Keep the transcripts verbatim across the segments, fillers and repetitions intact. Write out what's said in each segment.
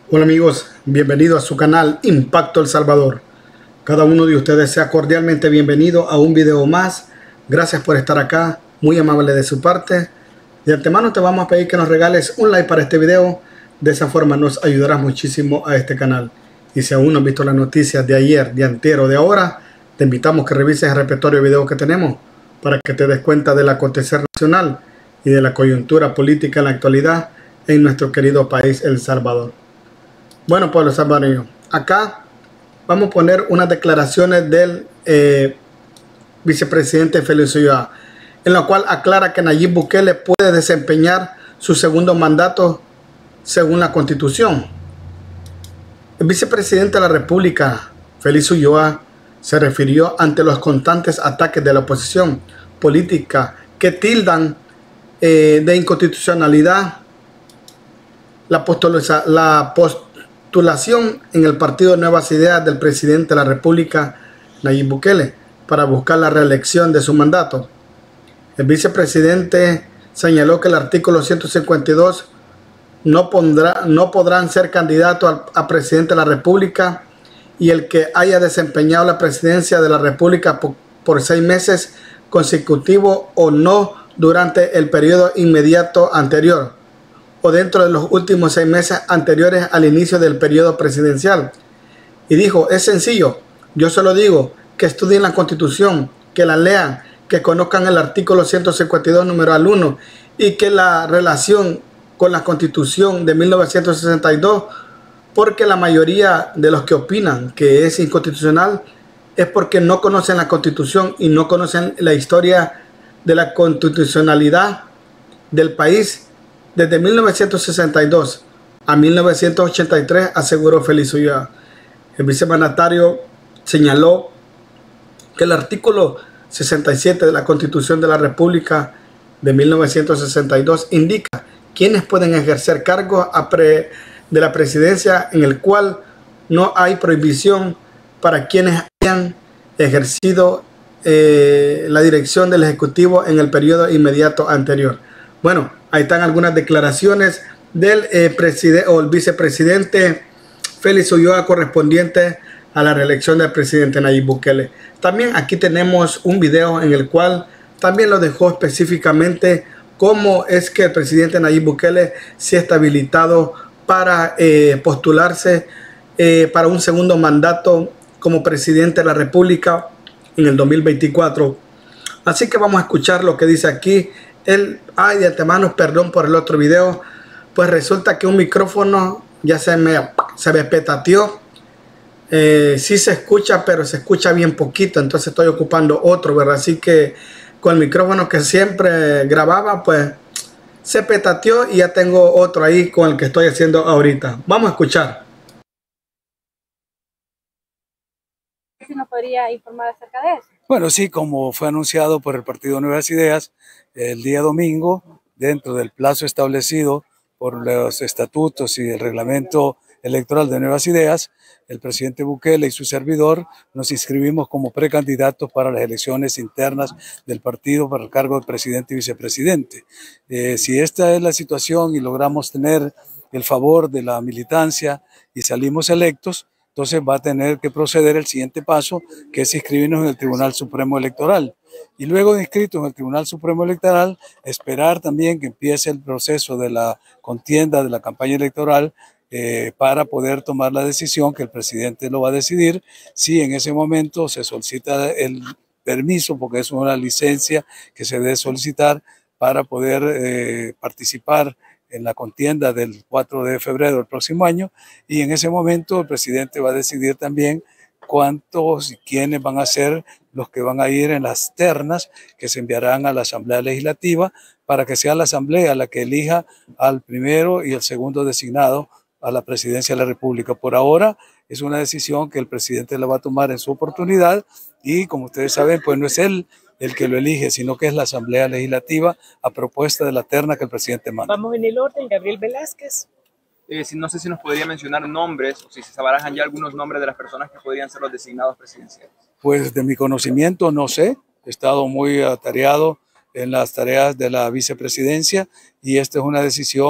Hola amigos, bienvenidos a su canal Impacto El Salvador. Cada uno de ustedes sea cordialmente bienvenido a un video más. Gracias por estar acá, muy amable de su parte. De antemano te vamos a pedir que nos regales un like para este video. De esa forma nos ayudarás muchísimo a este canal. Y si aún no has visto las noticias de ayer, de antier o de ahora, te invitamos que revises el repertorio de videos que tenemos para que te des cuenta del acontecer nacional y de la coyuntura política en la actualidad en nuestro querido país El Salvador. Bueno, pueblo salvadoreño, acá vamos a poner unas declaraciones del eh, vicepresidente Félix Ulloa, en la cual aclara que Nayib Bukele puede desempeñar su segundo mandato según la Constitución. El vicepresidente de la República, Félix Ulloa, se refirió ante los constantes ataques de la oposición política que tildan eh, de inconstitucionalidad la, la postulación en el partido Nuevas Ideas del presidente de la República, Nayib Bukele, para buscar la reelección de su mandato. El vicepresidente señaló que el artículo ciento cincuenta y dos no, pondrá, no podrán ser candidatos a, a presidente de la República y el que haya desempeñado la presidencia de la República por, por seis meses consecutivos o no durante el periodo inmediato anterior o dentro de los últimos seis meses anteriores al inicio del periodo presidencial. Y dijo, es sencillo, yo solo digo que estudien la Constitución, que la lean, que conozcan el artículo ciento cincuenta y dos numeral uno y que la relación con la Constitución de mil novecientos sesenta y dos, porque la mayoría de los que opinan que es inconstitucional es porque no conocen la Constitución y no conocen la historia de la constitucionalidad del país desde mil novecientos sesenta y dos a mil novecientos ochenta y tres, aseguró Félix Ulloa. El vicemandatario señaló que el artículo sesenta y siete de la Constitución de la República de mil novecientos sesenta y dos indica quiénes pueden ejercer cargos de la presidencia, en el cual no hay prohibición para quienes hayan ejercido eh, la dirección del Ejecutivo en el periodo inmediato anterior. Bueno, ahí están algunas declaraciones del eh, presidente o el vicepresidente Félix Ulloa correspondiente a la reelección del presidente Nayib Bukele. También aquí tenemos un video en el cual también lo dejó específicamente cómo es que el presidente Nayib Bukele se ha habilitado para eh, postularse eh, para un segundo mandato como presidente de la República en el dos mil veinticuatro. Así que vamos a escuchar lo que dice aquí. Él, ay, de antemano, perdón por el otro video, pues resulta que un micrófono ya se me, se me petateó. Eh, sí se escucha, pero se escucha bien poquito, entonces estoy ocupando otro, ¿verdad? Así que con el micrófono que siempre grababa, pues se petateó y ya tengo otro ahí con el que estoy haciendo ahorita. Vamos a escuchar. ¿Sí nos podría informar acerca de eso? Bueno, sí, como fue anunciado por el Partido Nuevas Ideas el día domingo, dentro del plazo establecido por los estatutos y el reglamento electoral de Nuevas Ideas, el presidente Bukele y su servidor nos inscribimos como precandidatos para las elecciones internas del partido para el cargo de presidente y vicepresidente. Eh, si esta es la situación y logramos tener el favor de la militancia y salimos electos, entonces va a tener que proceder el siguiente paso, que es inscribirnos en el Tribunal Supremo Electoral. Y luego de inscritos en el Tribunal Supremo Electoral, esperar también que empiece el proceso de la contienda, de la campaña electoral, eh, para poder tomar la decisión, que el presidente lo va a decidir, si en ese momento se solicita el permiso, porque es una licencia que se debe solicitar para poder eh, participar en la contienda del cuatro de febrero del próximo año, y en ese momento el presidente va a decidir también cuántos y quiénes van a ser los que van a ir en las ternas que se enviarán a la Asamblea Legislativa para que sea la Asamblea la que elija al primero y el segundo designado a la presidencia de la República. Por ahora es una decisión que el presidente la va a tomar en su oportunidad y, como ustedes saben, pues no es él el que lo elige, sino que es la Asamblea Legislativa a propuesta de la terna que el presidente manda. Vamos en el orden. Gabriel Velázquez. Eh, si, no sé si nos podría mencionar nombres o si se barajan ya algunos nombres de las personas que podrían ser los designados presidenciales. Pues de mi conocimiento no sé, he estado muy atareado en las tareas de la vicepresidencia y esta es una decisión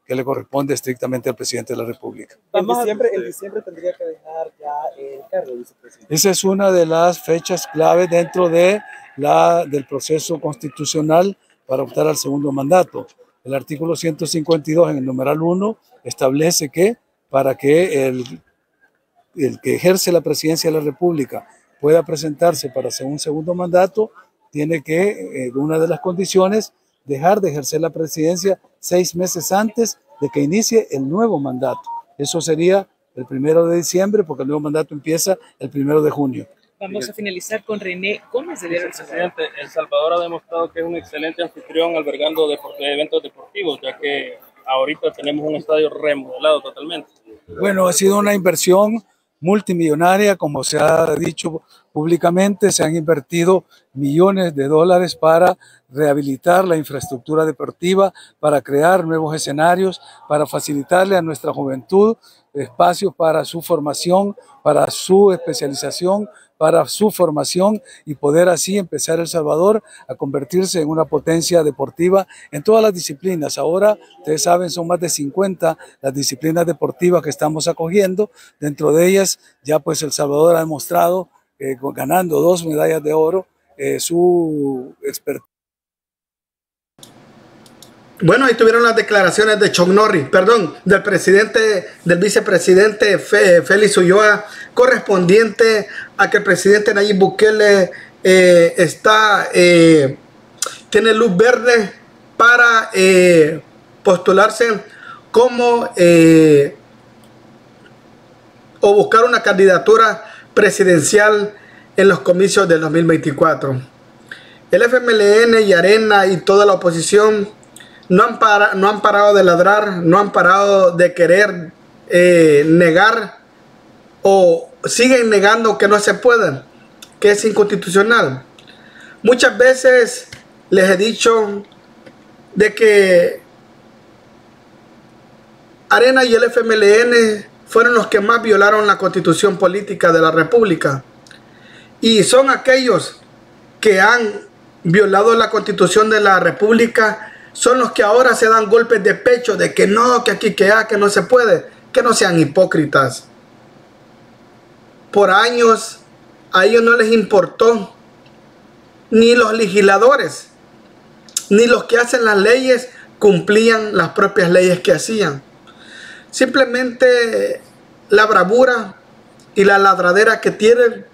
que le corresponde estrictamente al presidente de la República. En diciembre, en diciembre tendría que dejar ya el cargo, vicepresidente. Esa es una de las fechas clave dentro de la, del proceso constitucional para optar al segundo mandato. El artículo ciento cincuenta y dos en el numeral uno establece que para que el, el que ejerce la presidencia de la República pueda presentarse para un segundo mandato, tiene que, eh, una de las condiciones, dejar de ejercer la presidencia seis meses antes de que inicie el nuevo mandato. Eso sería el primero de diciembre, porque el nuevo mandato empieza el primero de junio. Vamos a finalizar con René Gómez de El Salvador. Presidente, El Salvador ha demostrado que es un excelente anfitrión albergando deport- eventos deportivos, ya que ahorita tenemos un estadio remodelado totalmente. Bueno, ha sido una inversión multimillonaria, como se ha dicho públicamente. Se han invertido millones de dólares para rehabilitar la infraestructura deportiva, para crear nuevos escenarios, para facilitarle a nuestra juventud espacios para su formación, para su especialización, para su formación, y poder así empezar El Salvador a convertirse en una potencia deportiva en todas las disciplinas. Ahora, ustedes saben, son más de cincuenta las disciplinas deportivas que estamos acogiendo. Dentro de ellas, ya pues El Salvador ha demostrado, eh, ganando dos medallas de oro, eh, su expertise. Bueno, ahí tuvieron las declaraciones de Chuck Norris, perdón, del presidente, del vicepresidente Félix Ulloa, correspondiente a que el presidente Nayib Bukele eh, está, eh, tiene luz verde para eh, postularse como eh, o buscar una candidatura presidencial en los comicios del dos mil veinticuatro. El F M L N y Arena y toda la oposición No han, para, no han parado de ladrar, no han parado de querer eh, negar, o siguen negando que no se puede, que es inconstitucional. Muchas veces les he dicho de que Arena y el F M L N fueron los que más violaron la constitución política de la República, y son aquellos que han violado la constitución de la República, son los que ahora se dan golpes de pecho de que no, que aquí, que allá, que no se puede. Que no sean hipócritas. Por años a ellos no les importó, ni los legisladores, ni los que hacen las leyes cumplían las propias leyes que hacían. Simplemente la bravura y la ladradera que tienen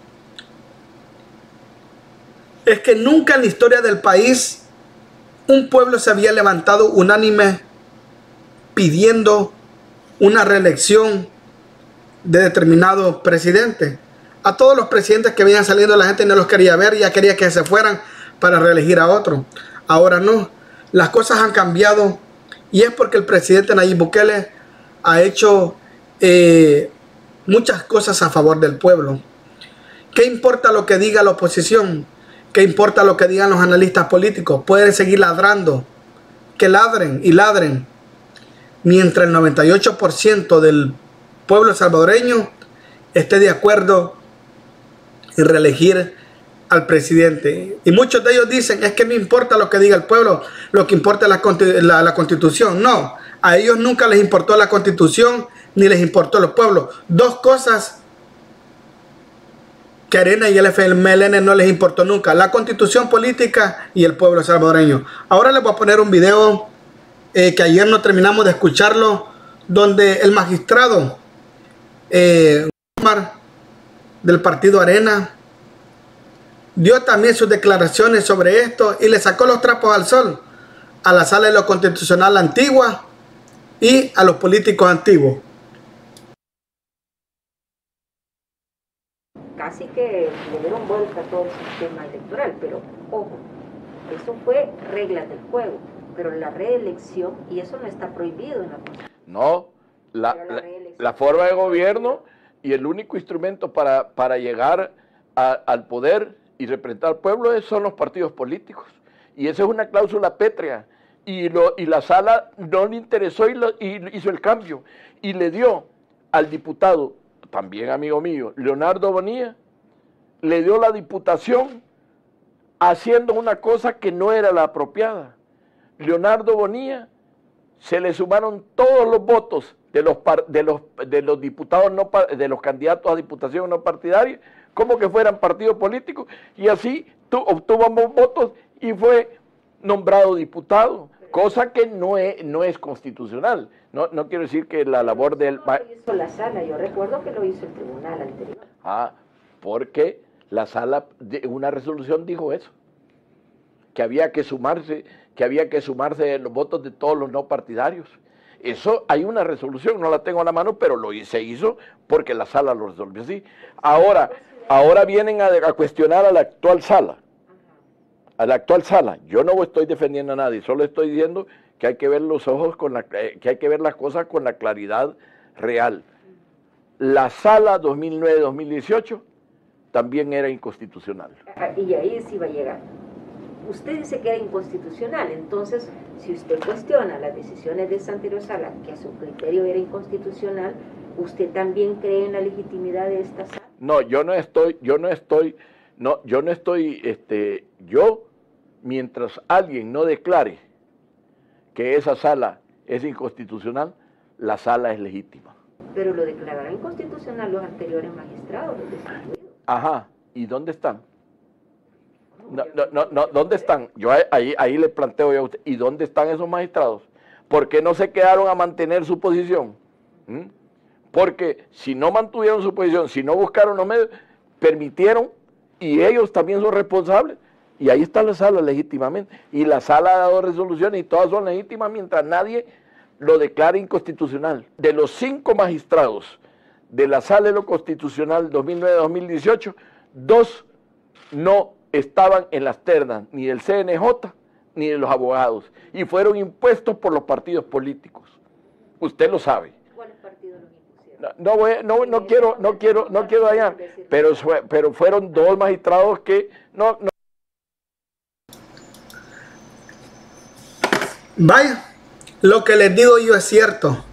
es que nunca en la historia del país un pueblo se había levantado unánime pidiendo una reelección de determinado presidente. A todos los presidentes que venían saliendo, la gente no los quería ver, ya quería que se fueran para reelegir a otro. Ahora no, las cosas han cambiado, y es porque el presidente Nayib Bukele ha hecho eh, muchas cosas a favor del pueblo. ¿Qué importa lo que diga la oposición? ¿Qué importa lo que digan los analistas políticos? Pueden seguir ladrando, que ladren y ladren, mientras el noventa y ocho por ciento del pueblo salvadoreño esté de acuerdo en reelegir al presidente. Y muchos de ellos dicen, es que no importa lo que diga el pueblo, lo que importa es la, la, la constitución. No, a ellos nunca les importó la constitución, ni les importó los pueblos. Dos cosas que Arena y el F M L N no les importó nunca: la constitución política y el pueblo salvadoreño. Ahora les voy a poner un video eh, que ayer no terminamos de escucharlo, donde el magistrado eh, del partido Arena dio también sus declaraciones sobre esto y le sacó los trapos al sol a la sala de lo constitucional antigua y a los políticos antiguos. Casi que le dieron vuelta a todo el sistema electoral, pero ojo, eso fue reglas del juego, pero la reelección, y eso no está prohibido en la Constitución. No, la, la, la forma de gobierno y el único instrumento para, para llegar a, al poder y representar al pueblo son los partidos políticos, y esa es una cláusula pétrea, y, lo, y la sala no le interesó y, lo, y hizo el cambio, y le dio al diputado, también amigo mío, Leonardo Bonilla, le dio la diputación haciendo una cosa que no era la apropiada. Leonardo Bonilla se le sumaron todos los votos de los, de los, de los diputados, no, de los candidatos a diputación no partidarios, como que fueran partidos políticos, y así tu, obtuvo ambos votos y fue nombrado diputado, cosa que no es, no es constitucional. No, no quiero decir que la labor del... No lo hizo la sala, yo recuerdo que lo hizo el tribunal anterior. Ah, porque la sala de una resolución dijo eso, que había que sumarse, que había que sumarse los votos de todos los no partidarios. Eso hay una resolución, no la tengo a la mano, pero lo se hizo porque la sala lo resolvió así. Ahora, ahora vienen a, a cuestionar a la actual sala. A la actual sala. Yo no estoy defendiendo a nadie, solo estoy diciendo que hay que ver los ojos con la, que hay que ver las cosas con la claridad real. La sala dos mil nueve dos mil dieciocho también era inconstitucional. Y ahí sí va a llegar. Usted dice que era inconstitucional, entonces, si usted cuestiona las decisiones de esa anterior sala, que a su criterio era inconstitucional, ¿usted también cree en la legitimidad de esta sala? No, yo no estoy, yo no estoy, no, yo no estoy, este, yo, mientras alguien no declare que esa sala es inconstitucional, la sala es legítima. Pero lo declararán inconstitucional los anteriores magistrados, los destituidos. Ajá, ¿y dónde están? No, no, no, no, ¿dónde están? Yo ahí, ahí le planteo yo a usted, ¿y dónde están esos magistrados? ¿Por qué no se quedaron a mantener su posición? ¿Mm? Porque si no mantuvieron su posición, si no buscaron los medios, permitieron, y ellos también son responsables, y ahí está la sala legítimamente, y la sala ha dado resoluciones y todas son legítimas mientras nadie lo declare inconstitucional. De los cinco magistrados de la sala de lo constitucional dos mil nueve dos mil dieciocho, dos no estaban en las ternas ni del C N J ni de los abogados y fueron impuestos por los partidos políticos. Usted lo sabe. ¿Cuáles partidos los impusieron? No, no, voy, no, no quiero, no quiero, no quiero dañar, pero, pero fueron dos magistrados que no, no. Vaya, lo que les digo yo es cierto.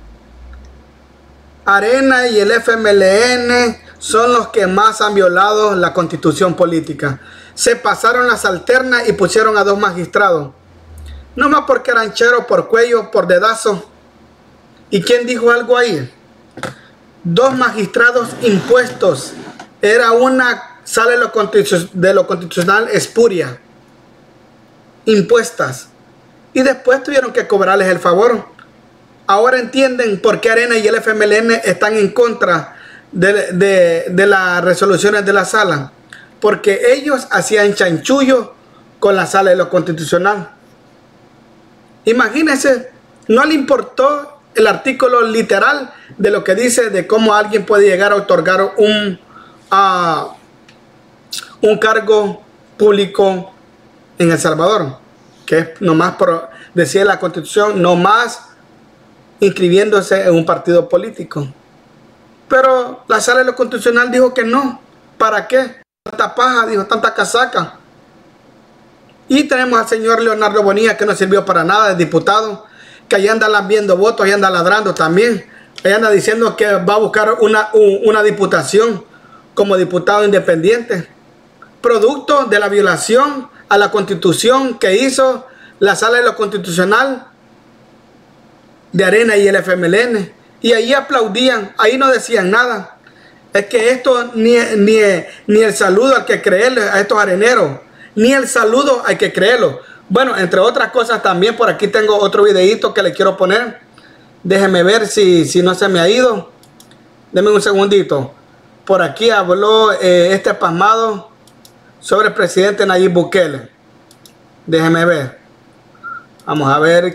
Arena y el F M L N son los que más han violado la constitución política. Se pasaron las alternas y pusieron a dos magistrados. No más porque eran cheros por cuello, por dedazo. ¿Y quién dijo algo ahí? Dos magistrados impuestos. Era una sala de lo, constitu- de lo constitucional espuria. Impuestas. Y después tuvieron que cobrarles el favor. Ahora entienden por qué Arena y el F M L N están en contra de, de, de las resoluciones de la sala. Porque ellos hacían chanchullo con la sala de lo constitucional. Imagínense, no le importó el artículo literal de lo que dice de cómo alguien puede llegar a otorgar un, uh, un cargo público en El Salvador. Que es nomás por, decía la Constitución, no más inscribiéndose en un partido político. Pero la sala de lo constitucional dijo que no. ¿Para qué? Tanta paja, dijo, tanta casaca. Y tenemos al señor Leonardo Bonilla, que no sirvió para nada, el diputado, que ahí anda viendo votos y anda ladrando también. Ahí anda diciendo que va a buscar una, una diputación como diputado independiente. Producto de la violación a la Constitución que hizo la sala de lo constitucional de Arena y el F M L N. Y ahí aplaudían, ahí no decían nada. Es que esto ni, ni, ni el saludo hay que creerle a estos areneros. Ni el saludo hay que creerlo. Bueno, entre otras cosas también por aquí tengo otro videito que le quiero poner. Déjeme ver si, si no se me ha ido. Deme un segundito. Por aquí habló eh, este pasmado sobre el presidente Nayib Bukele. Déjeme ver. Vamos a ver.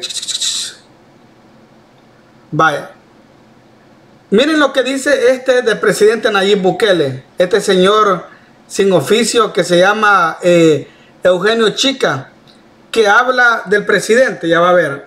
Vaya. Miren lo que dice este del presidente Nayib Bukele. Este señor sin oficio que se llama eh, Eugenio Chica, que habla del presidente. Ya va a ver.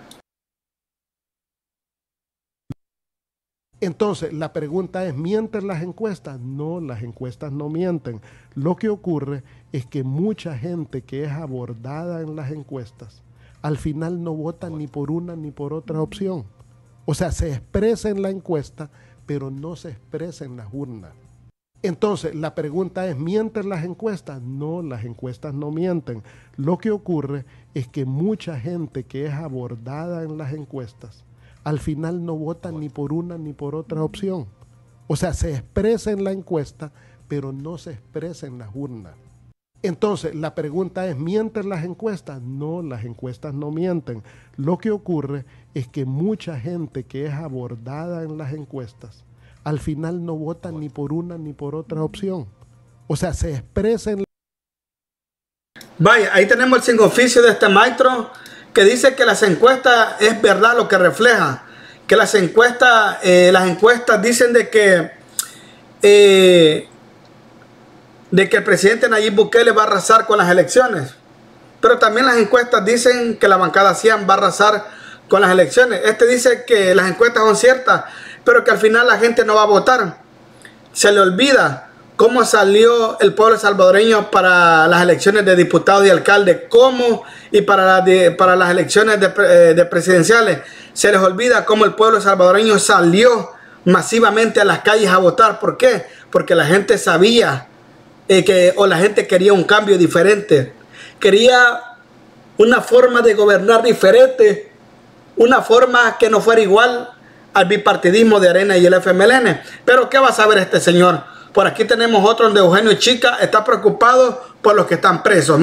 Entonces, la pregunta es, ¿mienten las encuestas? No, las encuestas no mienten. Lo que ocurre es que mucha gente que es abordada en las encuestas, al final no vota ni por una ni por otra opción. O sea, se expresa en la encuesta, pero no se expresa en las urnas. Entonces, la pregunta es, ¿mienten las encuestas? No, las encuestas no mienten. Lo que ocurre es que mucha gente que es abordada en las encuestas, al final no votan ni por una ni por otra opción. O sea, se expresa en la encuesta, pero no se expresa en las urnas. Entonces, la pregunta es, ¿mienten las encuestas? No, las encuestas no mienten. Lo que ocurre es que mucha gente que es abordada en las encuestas, al final no vota ni por una ni por otra opción. O sea, se expresa en... Vaya, ahí tenemos el sin oficio de este maestro que dice que las encuestas es verdad lo que refleja. Que las encuestas, eh, las encuestas dicen de que... Eh, de que el presidente Nayib Bukele va a arrasar con las elecciones. Pero también las encuestas dicen que la bancada Cian va a arrasar con las elecciones. Este dice que las encuestas son ciertas, pero que al final la gente no va a votar. Se le olvida cómo salió el pueblo salvadoreño para las elecciones de diputados y alcaldes, cómo y para, la de, para las elecciones de, eh, de presidenciales. Se les olvida cómo el pueblo salvadoreño salió masivamente a las calles a votar. ¿Por qué? Porque la gente sabía Eh, que, o la gente quería un cambio diferente, quería una forma de gobernar diferente, una forma que no fuera igual al bipartidismo de Arena y el F M L N. Pero ¿qué va a saber este señor? Por aquí tenemos otro donde Eugenio Chica está preocupado por los que están presos.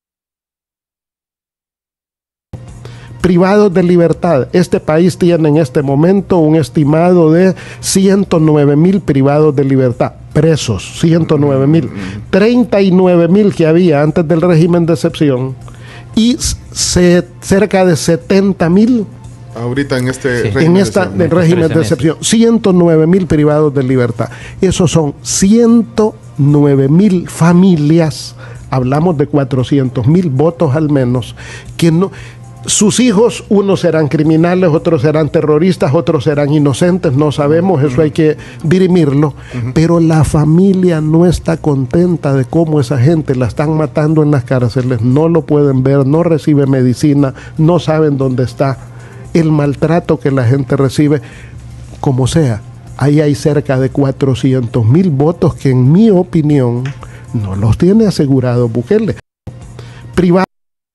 Privados de libertad. Este país tiene en este momento un estimado de ciento nueve mil privados de libertad, presos, ciento nueve mil, treinta y nueve mil que había antes del régimen de excepción y se, cerca de setenta mil ahorita en este sí. régimen, en esta, de, de régimen de excepción, ciento nueve mil privados de libertad. Esos son ciento nueve mil familias, hablamos de cuatrocientos mil votos al menos, que no... Sus hijos, unos serán criminales, otros serán terroristas, otros serán inocentes, no sabemos, eso hay que dirimirlo, uh-huh. Pero la familia no está contenta de cómo esa gente la están matando en las cárceles, no lo pueden ver, no recibe medicina, no saben dónde está, el maltrato que la gente recibe, como sea, ahí hay cerca de cuatrocientos mil votos que en mi opinión no los tiene asegurados Bukele. Privado.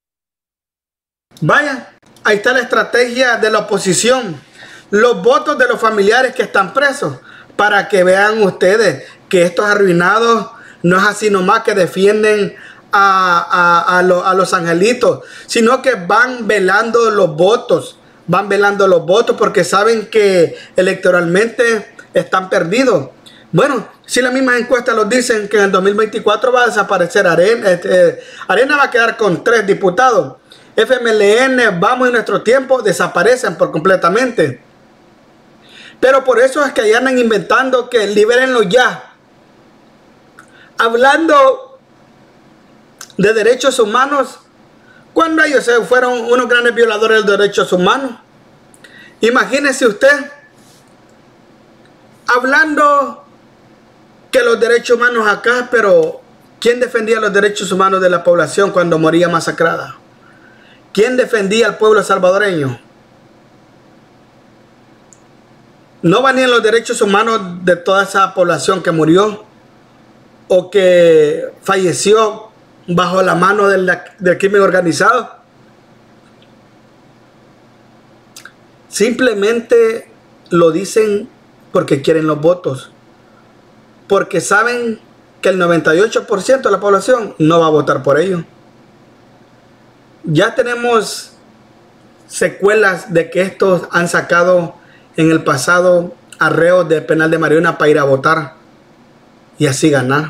Vaya, ahí está la estrategia de la oposición. Los votos de los familiares que están presos. Para que vean ustedes que estos arruinados no es así nomás que defienden a, a, a, lo, a los angelitos, sino que van velando los votos. Van velando los votos porque saben que electoralmente están perdidos. Bueno, si las mismas encuestas los dicen que en el dos mil veinticuatro va a desaparecer Arena. Este, Arena va a quedar con tres diputados. F M L N, Vamos y Nuestro Tiempo desaparecen por completamente. Pero por eso es que ahí andan inventando que libérenlo ya. Hablando de derechos humanos, cuando ellos fueron unos grandes violadores de derechos humanos. Imagínese usted, hablando que los derechos humanos acá, pero ¿quién defendía los derechos humanos de la población cuando moría masacrada? ¿Quién defendía al pueblo salvadoreño? No valían los derechos humanos de toda esa población que murió o que falleció bajo la mano del, del crimen organizado. Simplemente lo dicen porque quieren los votos, porque saben que el noventa y ocho por ciento de la población no va a votar por ellos. Ya tenemos secuelas de que estos han sacado en el pasado arreos de penal de Mariona para ir a votar y así ganar.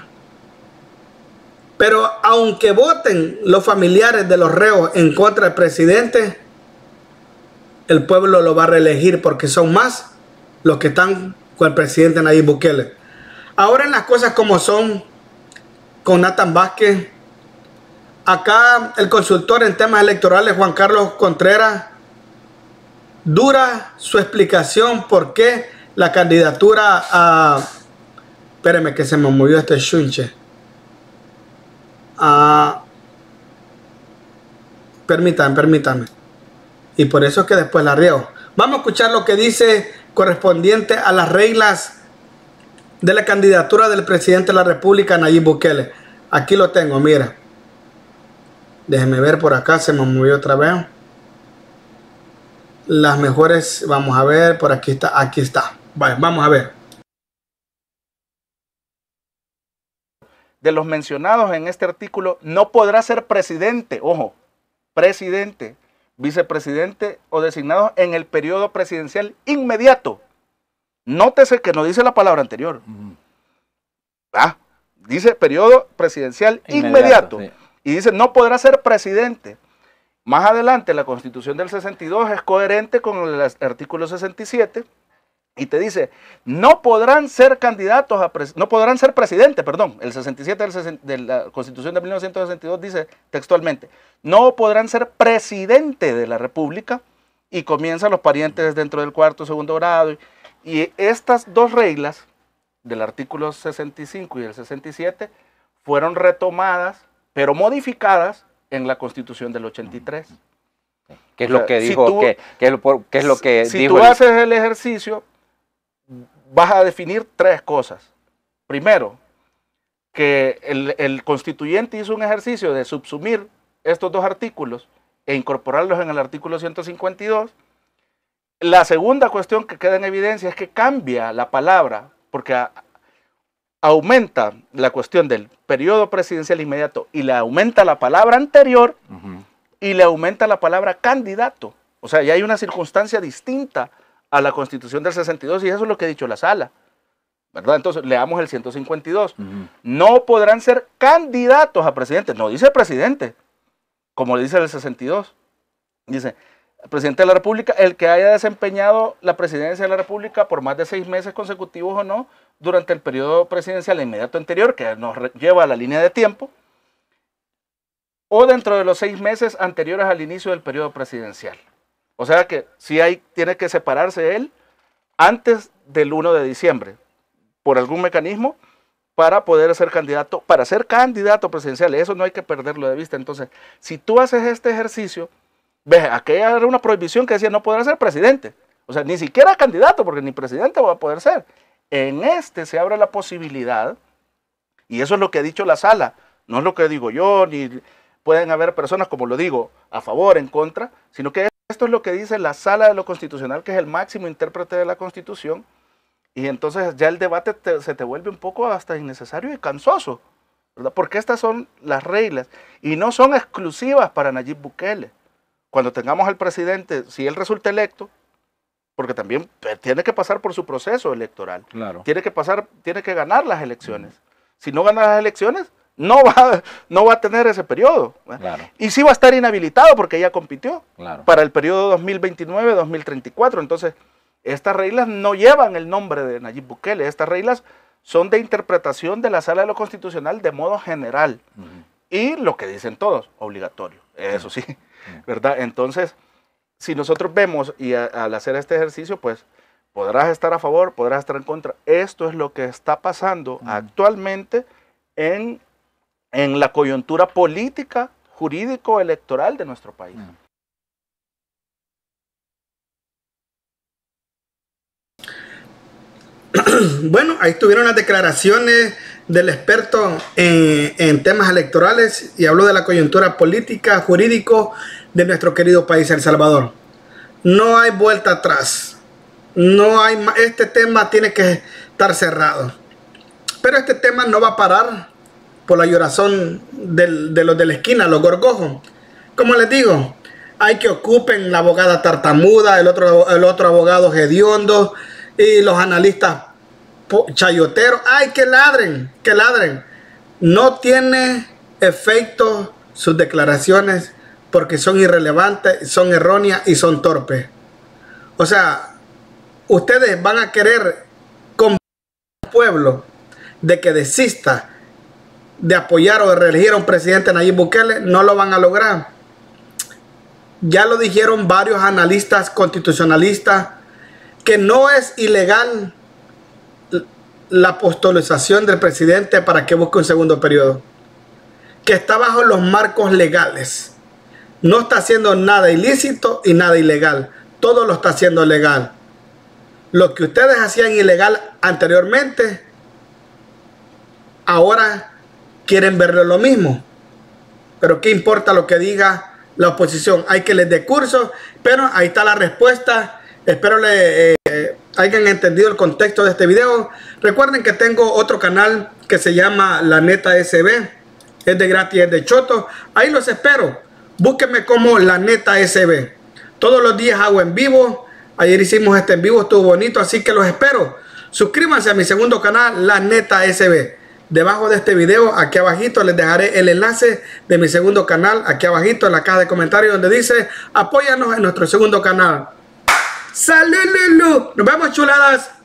Pero aunque voten los familiares de los reos en contra del presidente, el pueblo lo va a reelegir porque son más los que están con el presidente Nayib Bukele. Ahora en las cosas como son con Nathan Vázquez, acá el consultor en temas electorales Juan Carlos Contreras dura su explicación por qué la candidatura a... Espérenme que se me movió este chunche. Ah, permítanme, permítanme. Y por eso es que después la riego. Vamos a escuchar lo que dice correspondiente a las reglas de la candidatura del presidente de la República, Nayib Bukele. Aquí lo tengo, mira. Déjeme ver por acá, se me movió otra vez. las mejores, vamos a ver, por aquí está, aquí está. Vale, vamos a ver. De los mencionados en este artículo, no podrá ser presidente, ojo, presidente, vicepresidente o designado en el periodo presidencial inmediato. Nótese que no dice la palabra anterior. Uh-huh. Ah, dice periodo presidencial inmediato. inmediato sí. Y dice no podrá ser presidente. Más adelante la Constitución del sesenta y dos es coherente con el artículo sesenta y siete y te dice no podrán ser candidatos a pres no podrán ser presidente, perdón, el sesenta y siete del de la Constitución de mil novecientos sesenta y dos dice textualmente no podrán ser presidente de la República y comienzan los parientes dentro del cuarto segundo grado y, y estas dos reglas del artículo sesenta y cinco y el sesenta y siete fueron retomadas pero modificadas en la Constitución del ochenta y tres. ¿Qué es lo que dijo? Si tú, ¿qué, qué, es lo, qué es lo que si dijo tú el... haces el ejercicio, vas a definir tres cosas. Primero, que el, el constituyente hizo un ejercicio de subsumir estos dos artículos e incorporarlos en el artículo ciento cincuenta y dos. La segunda cuestión que queda en evidencia es que cambia la palabra, porque a, aumenta la cuestión del periodo presidencial inmediato y le aumenta la palabra anterior uh-huh. y le aumenta la palabra candidato. O sea, ya hay una circunstancia distinta a la Constitución del sesenta y dos y eso es lo que ha dicho la Sala, ¿verdad? Entonces, leamos el ciento cincuenta y dos. Uh-huh. No podrán ser candidatos a presidente, no dice presidente, como le dice el sesenta y dos. Dice, el presidente de la República, el que haya desempeñado la presidencia de la República por más de seis meses consecutivos o no, durante el periodo presidencial inmediato anterior, que nos lleva a la línea de tiempo, o dentro de los seis meses anteriores al inicio del periodo presidencial. O sea que si hay, tiene que separarse él antes del primero de diciembre, por algún mecanismo, para poder ser candidato, para ser candidato presidencial. Eso no hay que perderlo de vista. Entonces, si tú haces este ejercicio, ves, aquella era una prohibición que decía no podrá ser presidente. O sea, ni siquiera candidato, porque ni presidente va a poder ser. En este se abre la posibilidad, y eso es lo que ha dicho la Sala, no es lo que digo yo, ni pueden haber personas, como lo digo, a favor, en contra, sino que esto es lo que dice la Sala de lo Constitucional, que es el máximo intérprete de la Constitución, y entonces ya el debate te, se te vuelve un poco hasta innecesario y cansoso, ¿verdad? Porque estas son las reglas, y no son exclusivas para Nayib Bukele. Cuando tengamos al presidente, si él resulta electo, porque también tiene que pasar por su proceso electoral. Claro. Tiene que pasar, tiene que ganar las elecciones. Mm. Si no gana las elecciones, no va, no va a tener ese periodo. Claro. Y sí va a estar inhabilitado porque ya compitió claro. para el periodo dos mil veintinueve a dos mil treinta y cuatro. Entonces, estas reglas no llevan el nombre de Nayib Bukele. Estas reglas son de interpretación de la Sala de lo Constitucional de modo general. Mm. Y lo que dicen todos, obligatorio. Eso sí, mm. ¿verdad? Entonces, si nosotros vemos y a, al hacer este ejercicio, pues podrás estar a favor, podrás estar en contra. Esto es lo que está pasando mm. actualmente en, en la coyuntura política, jurídico, electoral de nuestro país. Mm. Bueno, ahí estuvieron las declaraciones del experto en, en temas electorales y habló de la coyuntura política, jurídico de nuestro querido país, El Salvador. No hay vuelta atrás. No hay, este tema tiene que estar cerrado. Pero este tema no va a parar por la llorazón del, de los de la esquina, los gorgojos. Como les digo, hay que ocupen la abogada tartamuda, el otro, el otro abogado hediondo y los analistas chayoteros. ¡Ay, que ladren! ¡Que ladren! No tiene efecto sus declaraciones porque son irrelevantes, son erróneas y son torpes. O sea, ustedes van a querer convencer al pueblo de que desista de apoyar o de reelegir a un presidente Nayib Bukele. No lo van a lograr. Ya lo dijeron varios analistas constitucionalistas que no es ilegal la apostolización del presidente para que busque un segundo periodo, que está bajo los marcos legales. No está haciendo nada ilícito y nada ilegal. Todo lo está haciendo legal. Lo que ustedes hacían ilegal anteriormente, ahora quieren verlo lo mismo. Pero ¿qué importa lo que diga la oposición. Hay que les dé curso, pero ahí está la respuesta. Espero le eh, hayan entendido el contexto de este video. Recuerden que tengo otro canal que se llama La Neta S B. Es de gratis, es de choto. Ahí los espero. Búsquenme como La Neta S B. Todos los días hago en vivo. Ayer hicimos este en vivo, estuvo bonito, así que los espero. Suscríbanse a mi segundo canal, La Neta S B. Debajo de este video, aquí abajito, les dejaré el enlace de mi segundo canal. Aquí abajito en la caja de comentarios donde dice apóyanos en nuestro segundo canal. ¡Salud! Nos vemos, chuladas.